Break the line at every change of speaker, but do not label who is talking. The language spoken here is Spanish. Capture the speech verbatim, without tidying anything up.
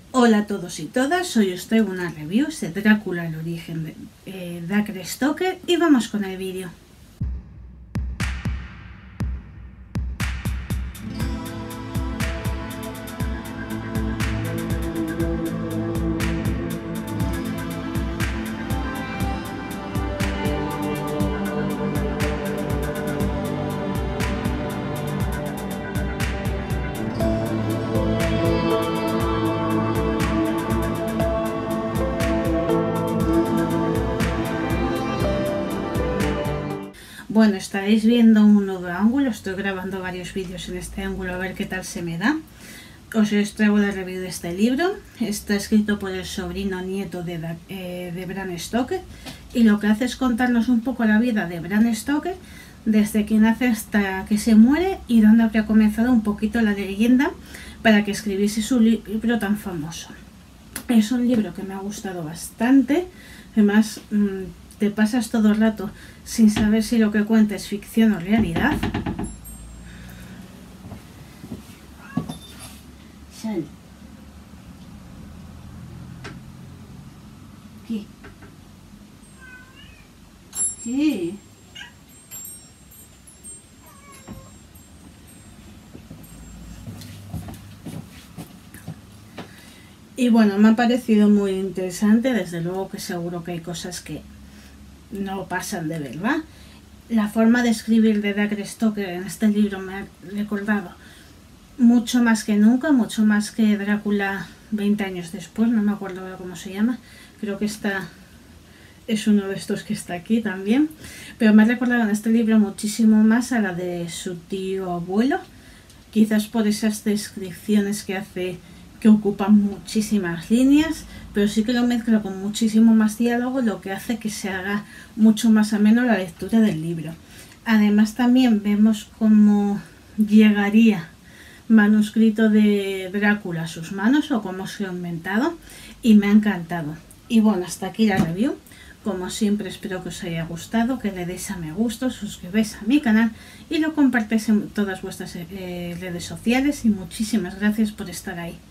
Hola a todos y todas, hoy os traigo una review de Drácula, el origen de eh, Bram Stoker, y vamos con el vídeo. Bueno, estaréis viendo un nuevo ángulo, estoy grabando varios vídeos en este ángulo a ver qué tal se me da. Os traigo la review de este libro, está escrito por el sobrino nieto de, eh, de Bram Stoker, y lo que hace es contarnos un poco la vida de Bram Stoker, desde que nace hasta que se muere y donde habría comenzado un poquito la leyenda para que escribiese su libro tan famoso. Es un libro que me ha gustado bastante, además mmm, te pasas todo el rato sin saber si lo que cuenta es ficción o realidad. Sal. ¿Qué? ¿Qué? Y bueno, me ha parecido muy interesante, desde luego que seguro que hay cosas que no pasan de verdad. La forma de escribir de Bram Stoker en este libro me ha recordado mucho más que nunca, mucho más que Drácula veinte años después, no me acuerdo ahora cómo se llama, creo que esta es uno de estos que está aquí también, pero me ha recordado en este libro muchísimo más a la de su tío abuelo, quizás por esas descripciones que hace que ocupan muchísimas líneas, pero sí que lo mezcla con muchísimo más diálogo, lo que hace que se haga mucho más ameno la lectura del libro. Además también vemos cómo llegaría manuscrito de Drácula a sus manos o cómo se ha inventado, y me ha encantado. Y bueno, hasta aquí la review. Como siempre, espero que os haya gustado, que le deis a me gusta, suscribáis a mi canal y lo compartáis en todas vuestras eh, redes sociales, y muchísimas gracias por estar ahí.